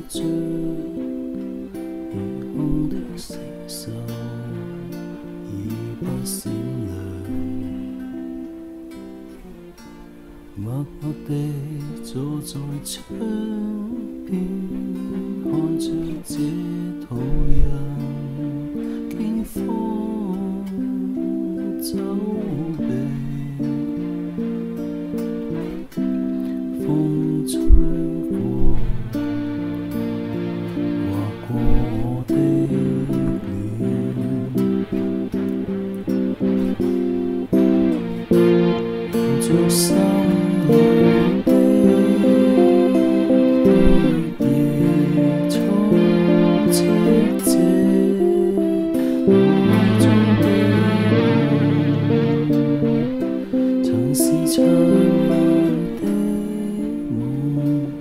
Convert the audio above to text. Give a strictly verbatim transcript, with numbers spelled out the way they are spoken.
着霓虹的承受，已不閃亮。默默地坐在窗邊，看着這土壤經風走避。風吹過，劃過我的臉，沿着心裏的回憶充斥這腦海中的夢，曾是燦爛的夢。